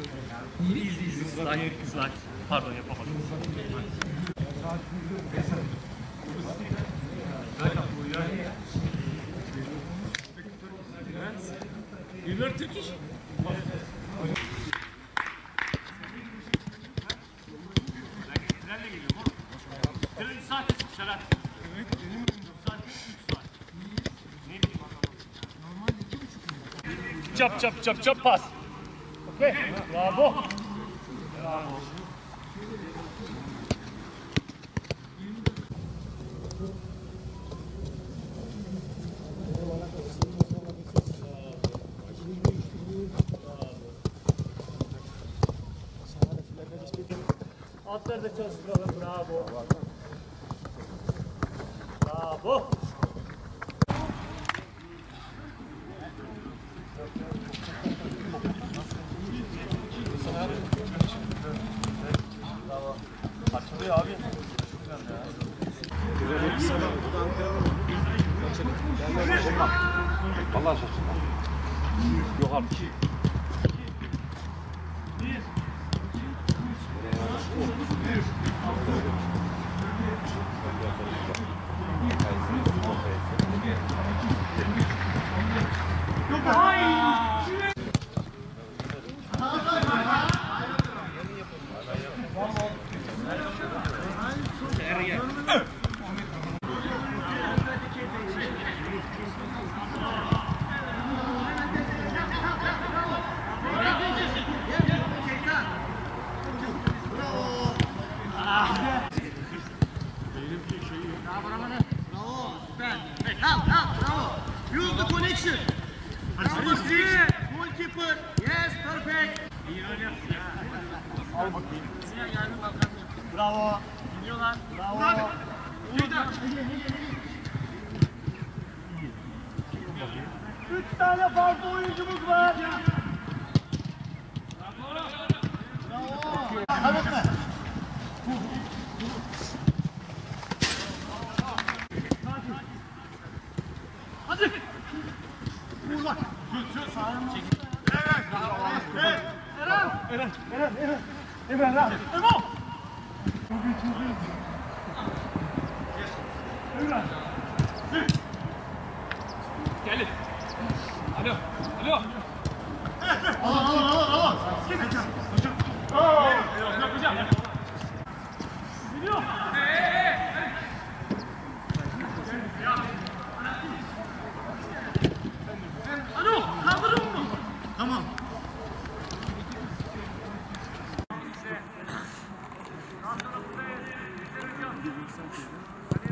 Slide. Pardon, yapamadım. You learn Turkish? Trenle geliyorum oğlum. Tren 3 saate çıkışarak. Evet, benim 3 saat. Ne bileyim anlamadım. Normalde 2,5 Çap pas. Okey. Bravo. Bravo. Altları da çalıştıralım. Bravo. Bravo. Bravo. Açılıyor abi. Vallahi şaşırdım. Yok abi. 1, 2, 3. Use the connection. Goalkeeper. Yes, perfect. Al bakayım. Bravo. Gidiyorlar. Bravo. Üç tane farklı oyuncumuz var. Tanıt mı? Hadi. Vur bak. Eren. Emo. Gelin. Alo. Al. Yapacağım. Gidiyor. Alo, kaldırın mı? Tamam. Hadi.